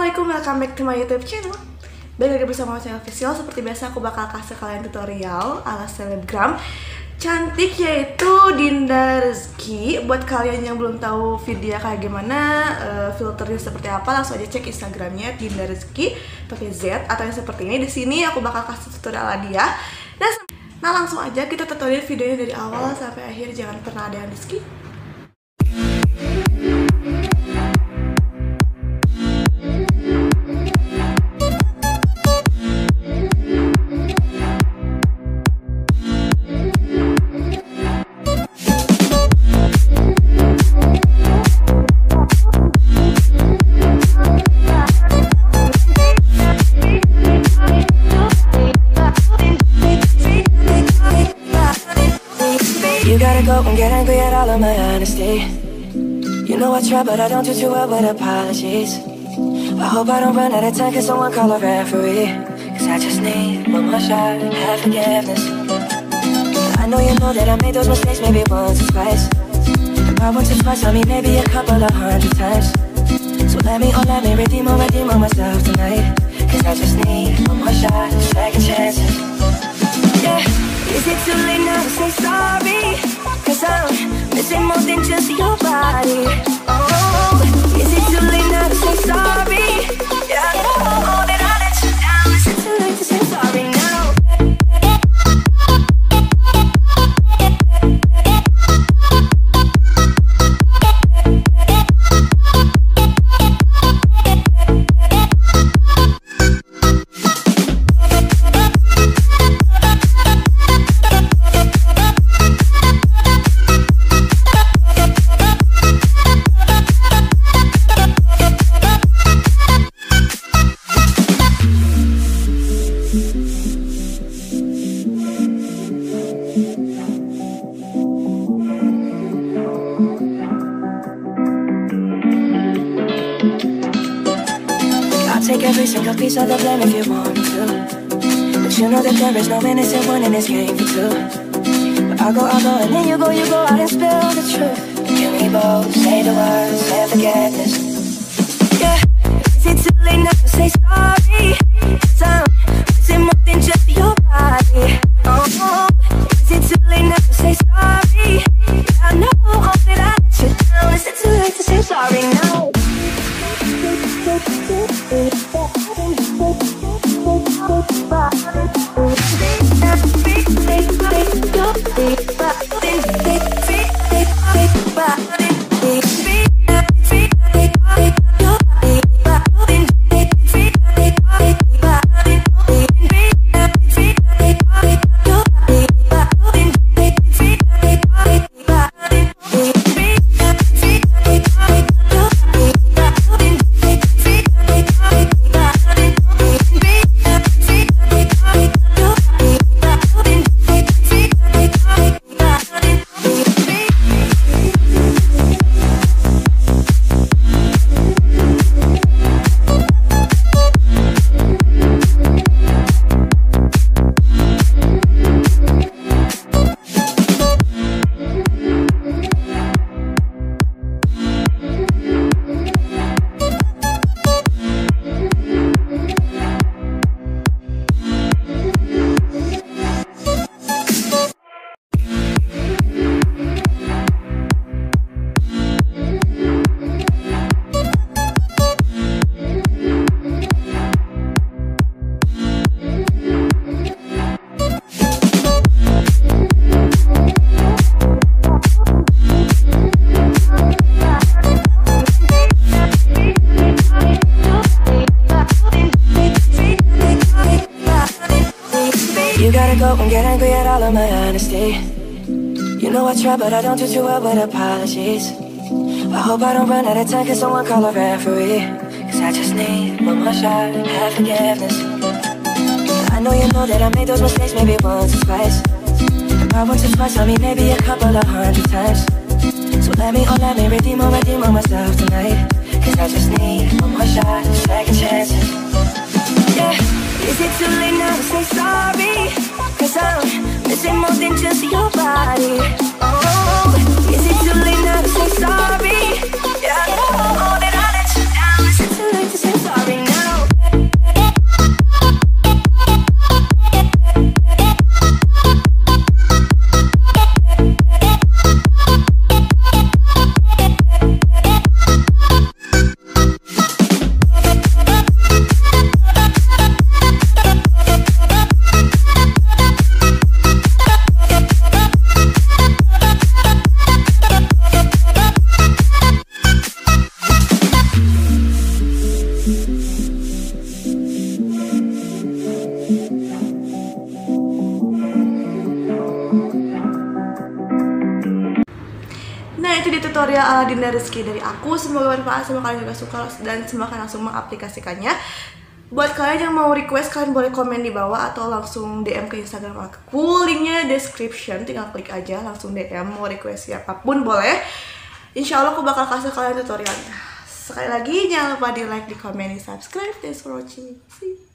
Assalamualaikum, welcome back to my YouTube channel. Balik lagi bersama saya Official. Seperti biasa aku bakal kasih kalian tutorial ala selebgram cantik, yaitu Dinda Rezeki. Buat kalian yang belum tahu video kayak gimana, filternya seperti apa, langsung aja cek Instagramnya Dinda Rezeki pakai Z atau yang seperti ini. Di sini aku bakal kasih tutorial ala dia. Nah langsung aja kita tutorial videonya dari awal sampai akhir, jangan pernah ada yang di skip. You gotta go and get angry at all of my honesty. You know I try, but I don't do too well with apologies. I hope I don't run out of time, cause someone call a referee. Cause I just need one more shot, have forgiveness. I know you know that I made those mistakes maybe once or twice. Not once or twice, I mean maybe a couple of 100 times. So let me redeem myself tonight. Cause I just need one more shot, second chances. Yeah. Is it too late now to say sorry? Cause I'm missing more than just your body. Oh, is it too late now to say sorry? Yeah, I know that I let you down. Is it too late to say sorry now? Take every single piece of the blame if you want me to. But you know that there is no innocent one in this game for two. But I'll go, and then you go out and spill the truth. Can we both say the words and forget this? Yeah, is it too late now to say sorry? Cause I'm missing more than just your body. Oh, is it too late now to say sorry? Yeah, I know that I let you down. Is it too late to say sorry now? You gotta go and get angry at all of my honesty. You know I try, but I don't do too well with apologies. I hope I don't run out of time, cause someone call a referee. Cause I just need one more shot, have forgiveness. I know you know that I made those mistakes maybe once or twice. Not once or twice, I mean maybe a couple of 100 times. So let me redeem myself tonight. Cause I just need one more shot, second chances. Yeah, is it too late now to say sorry? Cause I'm missing more than just your body. Oh, is it too late now to say sorry? Yeah, I know that I let you down. Is it too late to say sorry? itu di tutorial ala Dinda Rizky dari aku. Semoga bermanfaat, semoga kalian juga suka dan semoga kalian langsung mengaplikasikannya. Buat kalian yang mau request, kalian boleh komen di bawah atau langsung DM ke Instagram aku. Linknya description, tinggal klik aja langsung DM. Mau request siapapun boleh. Insya Allah aku bakal kasih kalian tutorialnya. Sekali lagi jangan lupa di like, di komen, di subscribe. Thanks for watching. See you.